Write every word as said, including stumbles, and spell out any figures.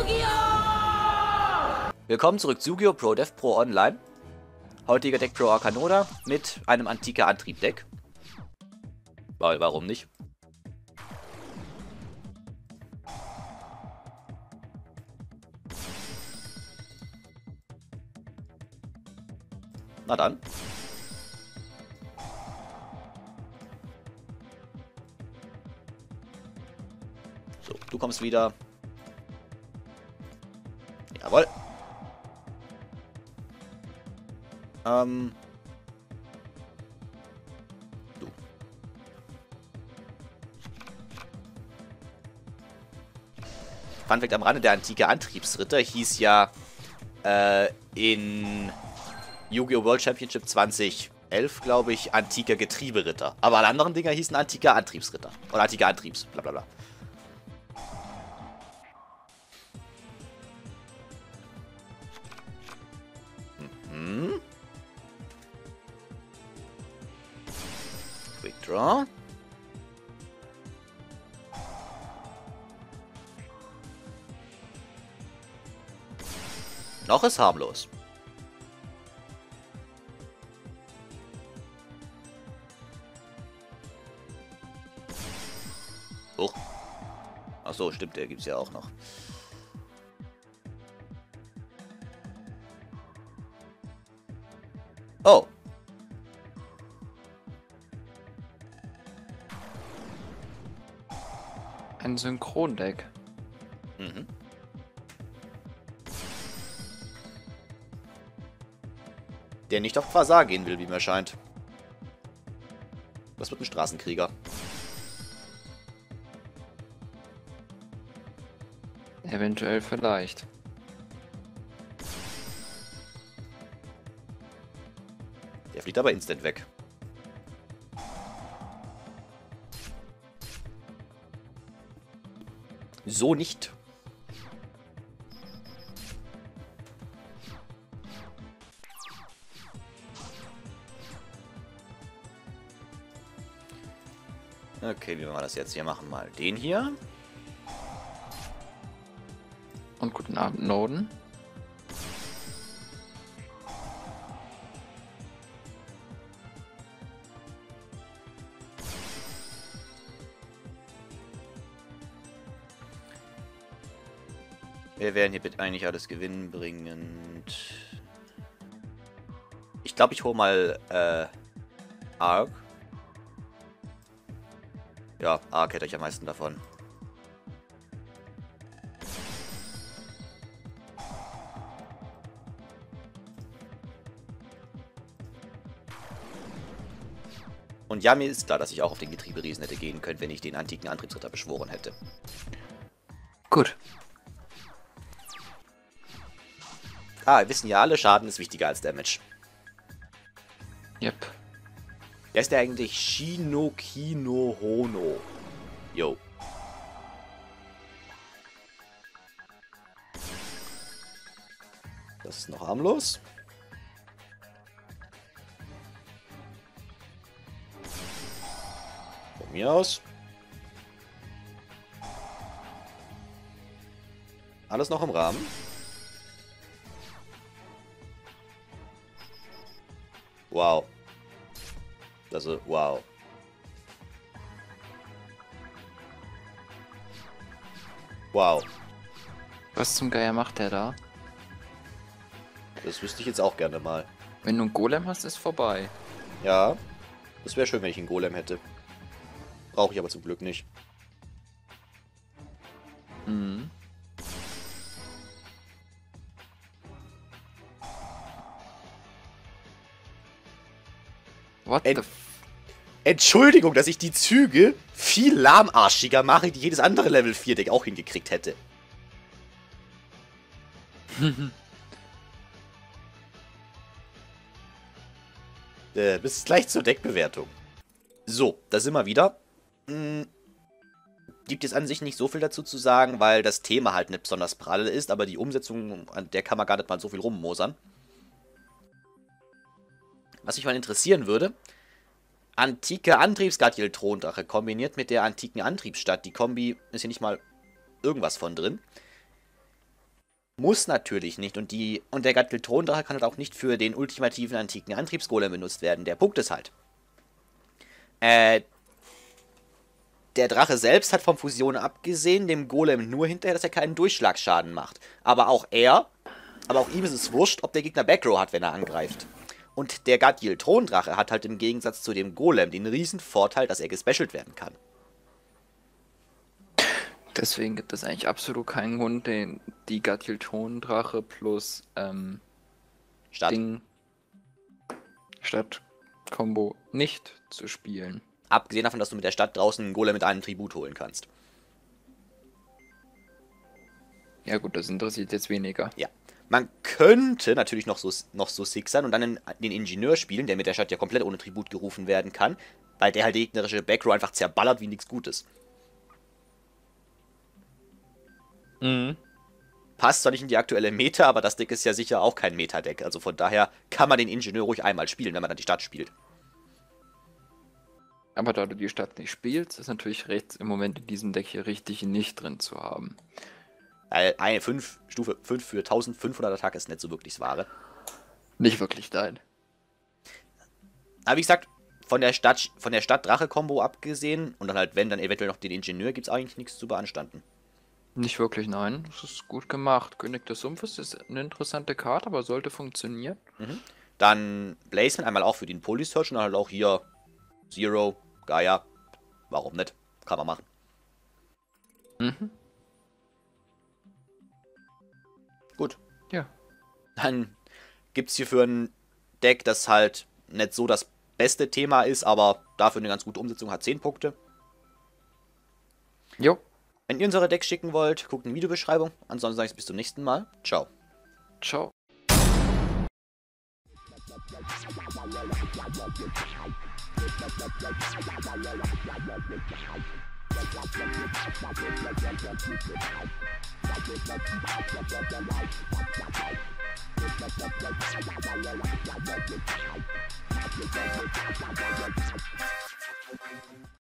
Willkommen zurück zu Yu-Gi-Oh! Pro Dev Pro Online. Heutiger Deck Pro Arcanoda mit einem antiker Antrieb-Deck. Weil, warum nicht? Na dann. So, du kommst wieder. Jawohl. Ähm. Du. Fun Fact am Rande, der antike Antriebsritter hieß ja äh, in Yu-Gi-Oh! World Championship zwanzig elf, glaube ich, antiker Getrieberitter. Aber alle anderen Dinger hießen antiker Antriebsritter. Oder antiker Antriebs, bla bla bla. Mhm. Quick Draw. Noch ist harmlos. Oh. Ach so, stimmt, der gibt's ja auch noch. Oh. Ein Synchrondeck. Mhm. Der nicht auf Quasar gehen will, wie mir scheint. Das wird ein Straßenkrieger. Eventuell vielleicht. Der fliegt aber instant weg. So nicht. Okay, wie machen wir das jetzt? Wir machen mal den hier. Und guten Abend, Noden. Wir werden hier bitte eigentlich alles gewinnbringend. Ich glaube, ich hole mal äh, Arc. Ja, Arc hätte ich am meisten davon. Und ja, mir ist klar, dass ich auch auf den Getrieberiesen hätte gehen können, wenn ich den antiken Antriebsritter beschworen hätte. Gut. Ah, wir wissen ja alle, Schaden ist wichtiger als Damage. Yep. Wer ist der eigentlich? Shinokino Hono. Yo. Das ist noch harmlos. Von mir aus. Alles noch im Rahmen. Wow. Also, wow. Wow. Was zum Geier macht der da? Das wüsste ich jetzt auch gerne mal. Wenn du einen Golem hast, ist vorbei. Ja. Das wäre schön, wenn ich einen Golem hätte. Brauche ich aber zum Glück nicht. Mhm. What Ent the f... Entschuldigung, dass ich die Züge viel lahmarschiger mache, die jedes andere Level vier Deck auch hingekriegt hätte. äh, bis gleich zur Deckbewertung. So, da sind wir wieder. Hm, gibt es an sich nicht so viel dazu zu sagen, weil das Thema halt nicht besonders prall ist, aber die Umsetzung, an der kann man gar nicht mal so viel rummosern. Was mich mal interessieren würde, antike Antriebsgardil-Throndrache kombiniert mit der antiken Antriebsstadt. Die Kombi ist hier nicht mal irgendwas von drin. Muss natürlich nicht. Und, die, und der Gatteltrondrache kann halt auch nicht für den ultimativen antiken Antriebsgolem benutzt werden. Der Punkt ist halt, äh, der Drache selbst hat vom Fusion abgesehen dem Golem nur hinterher, dass er keinen Durchschlagsschaden macht. Aber auch er, aber auch ihm ist es wurscht, ob der Gegner Backrow hat, wenn er angreift. Und der Gattil-Throndrache hat halt im Gegensatz zu dem Golem den riesen Vorteil, dass er gespecialt werden kann. Deswegen gibt es eigentlich absolut keinen Grund, den, die Gattil-Throndrache plus ähm, Statt. Ding Stadt-Kombo nicht zu spielen. Abgesehen davon, dass du mit der Stadt draußen einen Golem mit einem Tribut holen kannst. Ja gut, das interessiert jetzt weniger. Ja. Man könnte natürlich noch so, noch so sixern und dann den, den Ingenieur spielen, der mit der Stadt ja komplett ohne Tribut gerufen werden kann, weil der halt die gegnerische Backrow einfach zerballert wie nichts Gutes. Mhm. Passt zwar nicht in die aktuelle Meta, aber das Deck ist ja sicher auch kein Meta-Deck. Also von daher kann man den Ingenieur ruhig einmal spielen, wenn man dann die Stadt spielt. Aber da du die Stadt nicht spielst, ist natürlich rechts im Moment in diesem Deck hier richtig nicht drin zu haben. Weil eine fünf, Stufe fünf für eintausendfünfhundert Attacke ist nicht so wirklich das Wahre. Nicht wirklich dein. Aber wie gesagt, von der Stadt, von der Stadt-Drache-Kombo abgesehen und dann halt, wenn, dann eventuell noch den Ingenieur, gibt es eigentlich nichts zu beanstanden. Nicht wirklich, nein. Das ist gut gemacht. König des Sumpfes ist eine interessante Karte, aber sollte funktionieren. Mhm. Dann Blazeman einmal auch für den Polysearch und dann halt auch hier Zero, Gaia. Warum nicht? Kann man machen. Mhm. Gut. Ja. Dann gibt es hier für ein Deck, das halt nicht so das beste Thema ist, aber dafür eine ganz gute Umsetzung hat, zehn Punkte. Jo. Wenn ihr unsere Decks schicken wollt, guckt in die Videobeschreibung. Ansonsten sage ich es bis zum nächsten Mal. Ciao. Ciao.